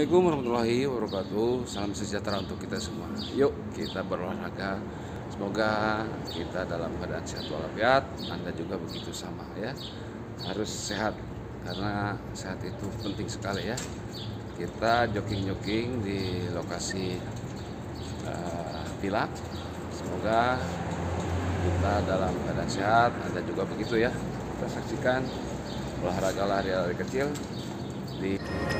Assalamualaikum warahmatullahi wabarakatuh. Salam sejahtera untuk kita semua. Yuk kita berolahraga. Semoga kita dalam keadaan sehat walafiat. Anda juga begitu sama ya. Harus sehat karena sehat itu penting sekali ya. Kita jogging-jogging di lokasi villa. Semoga kita dalam keadaan sehat. Anda juga begitu ya. Kita saksikan olahraga lari-lari kecil di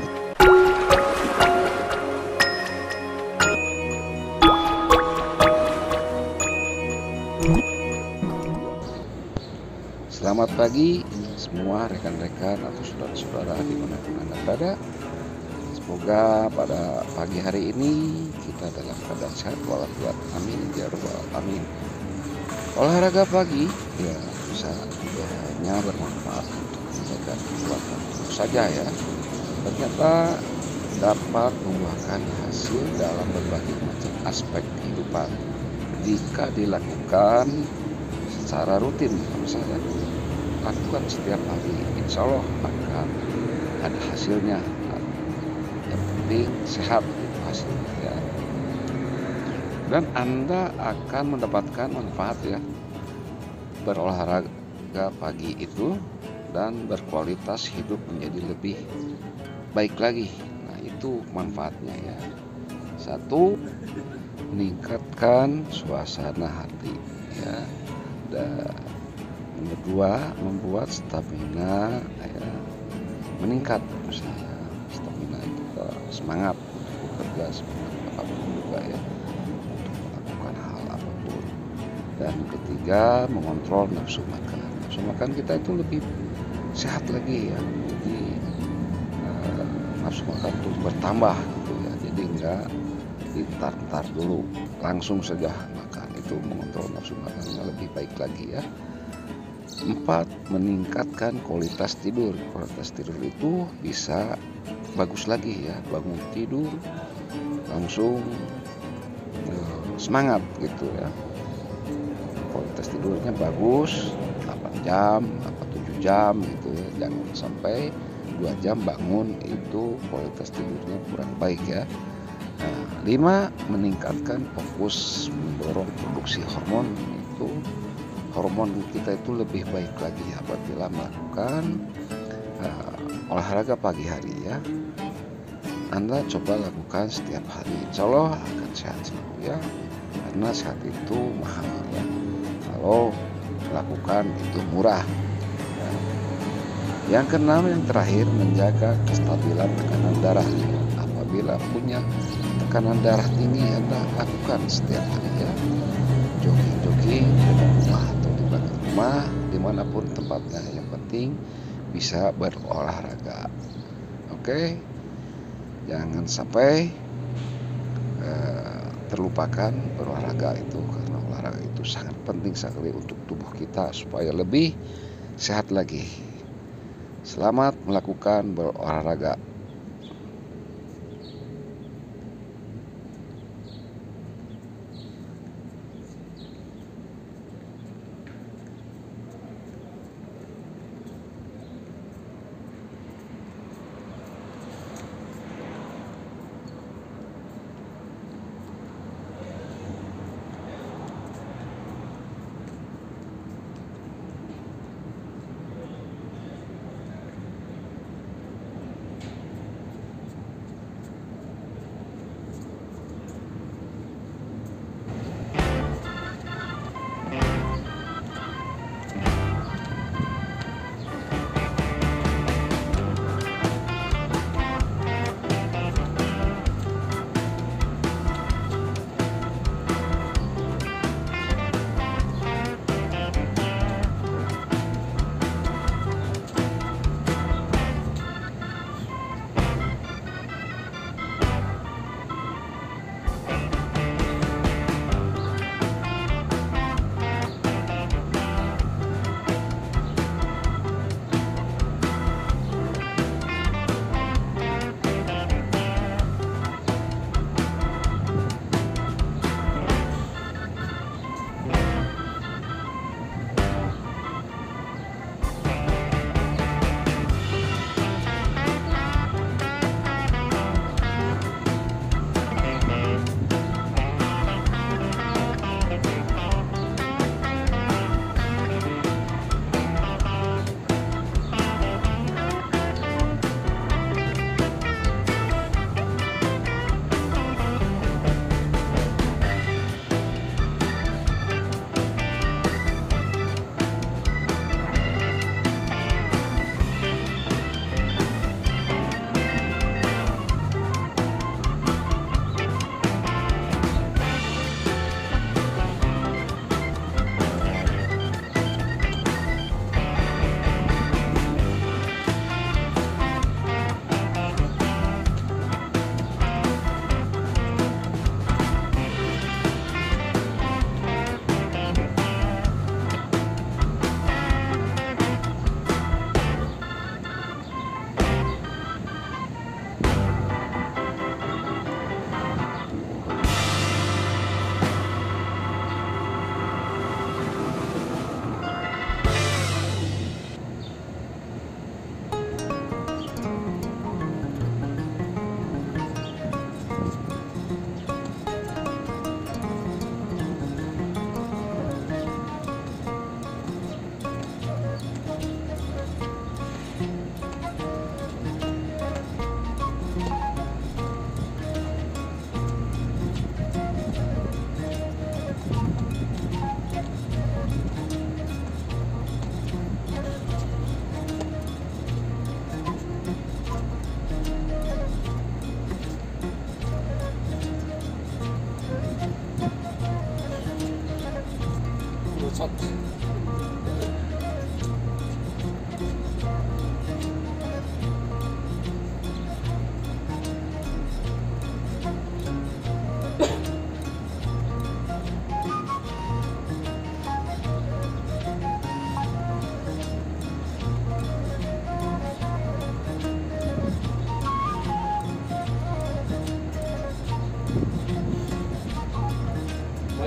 Selamat pagi semua rekan-rekan atau saudara-saudara dimanapun Anda berada. Semoga pada pagi hari ini kita dalam keadaan sehat walafiat. Amin ya rabbal alamin. Olahraga pagi ya bisa hanya bermanfaat untuk menjaga kekuatan tubuh saja ya. Ternyata dapat membuahkan hasil dalam berbagai macam aspek kehidupan jika dilakukan secara rutin. Misalnya lakukan setiap hari, insya Allah akan ada hasilnya. Yang penting sehat itu hasilnya ya. Dan Anda akan mendapatkan manfaat ya berolahraga pagi itu, dan berkualitas hidup menjadi lebih baik lagi. Nah itu manfaatnya ya. Satu, meningkatkan suasana hati ya. Dan yang kedua, membuat stamina ya, meningkat. Misalnya stamina itu semangat untuk bekerja, semangat apapun juga ya, untuk melakukan hal apapun. Dan ketiga, mengontrol nafsu makan. Nafsu makan kita itu lebih sehat lagi ya. Jadi nafsu makan itu bertambah gitu ya. Jadi enggak ditar-tar dulu, langsung saja makan. Itu mengontrol nafsu makannya lebih baik lagi ya. 4, meningkatkan kualitas tidur. Kualitas tidur itu bisa bagus lagi ya, bangun tidur langsung semangat gitu ya. Kualitas tidurnya bagus, 8 jam atau 7 jam gitu ya. Jangan sampai 2 jam bangun, itu kualitas tidurnya kurang baik ya. 5, meningkatkan fokus, mendorong produksi hormon. Itu hormon kita itu lebih baik lagi apabila melakukan olahraga pagi hari ya. Anda coba lakukan setiap hari, insya Allah akan sehat selalu ya. Karena sehat itu mahal ya. Kalau lakukan itu murah ya. Yang keenam, yang terakhir, menjaga kestabilan tekanan darah ya. Apabila punya tekanan darah tinggi, Anda lakukan setiap hari ya. Jogging-jogging di rumah atau di belakang rumah, dimanapun tempatnya, yang penting bisa berolahraga. Oke, jangan sampai terlupakan berolahraga itu, karena olahraga itu sangat penting sekali untuk tubuh kita supaya lebih sehat lagi. Selamat melakukan berolahraga.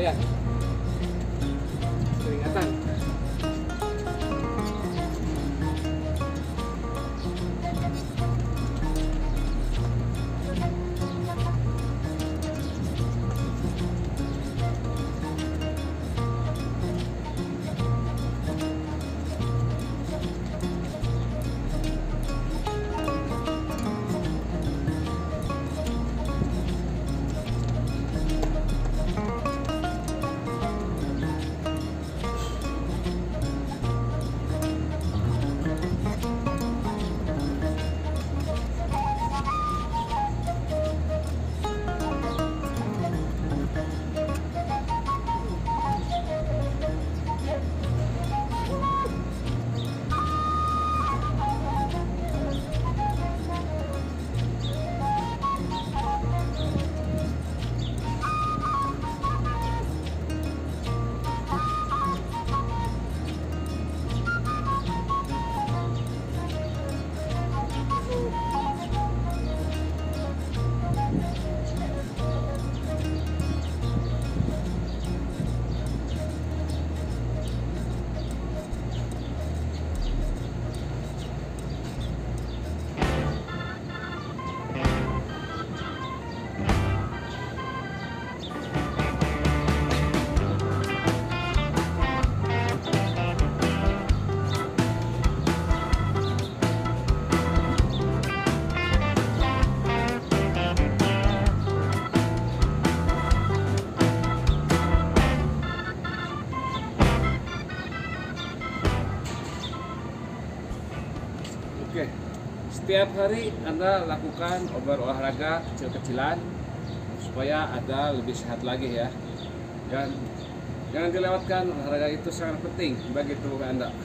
lumayan keringatan. Oke, setiap hari Anda lakukan olahraga kecil-kecilan supaya Anda lebih sehat lagi ya. Dan jangan dilewatkan, olahraga itu sangat penting bagi tubuh Anda.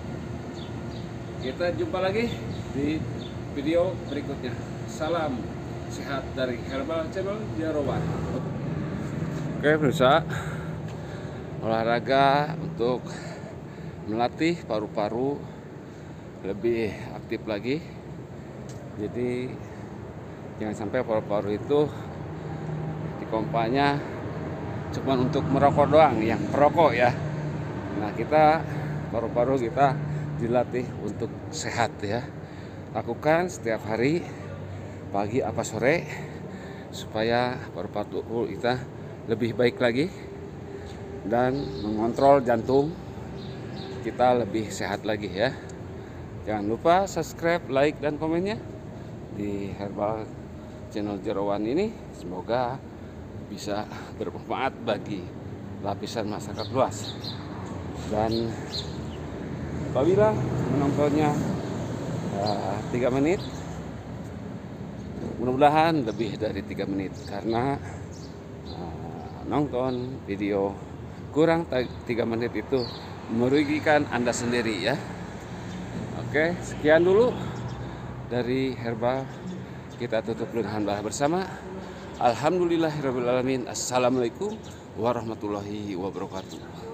Kita jumpa lagi di video berikutnya. Salam sehat dari Herbal Channel Jerawan. Oke pemirsa, olahraga untuk melatih paru-paru lebih aktif lagi. Jadi jangan sampai paru-paru itu dikompanya cuma untuk merokok doang, yang perokok ya. Nah kita paru-paru kita dilatih untuk sehat ya. Lakukan setiap hari, pagi apa sore, supaya paru-paru kita lebih baik lagi dan mengontrol jantung kita lebih sehat lagi ya. Jangan lupa subscribe, like, dan komennya di Herbal Channel Jerawan ini. Semoga bisa bermanfaat bagi lapisan masyarakat luas. Dan apabila menontonnya 3 menit, mudah-mudahan lebih dari 3 menit, karena nonton video kurang 3 menit itu merugikan Anda sendiri ya. Oke, sekian dulu dari Herbal. Kita tutup dengan hamdalah bersama. Alhamdulillahirrabbilalamin. Assalamualaikum warahmatullahi wabarakatuh.